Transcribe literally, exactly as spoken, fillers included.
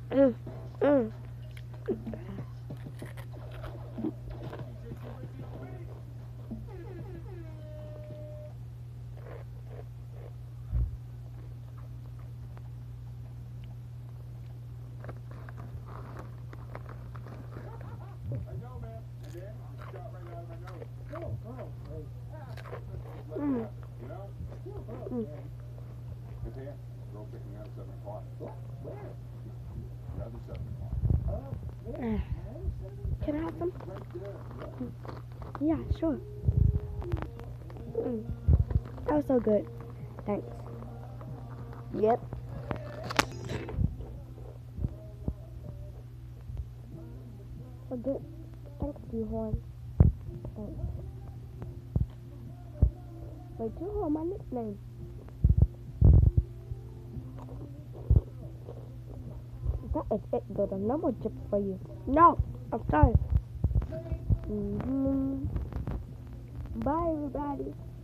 Mm, mm. Mm. Mm. Uh, Can I have some? Mm. Yeah, sure. Mm. That was so good. Thanks. Yep. So good. Thanks, Horn. Thanks. Wait, Horn, my nickname. That is it, though. There's no more chips for you. No, I'm sorry. Mm-hmm. Bye, everybody.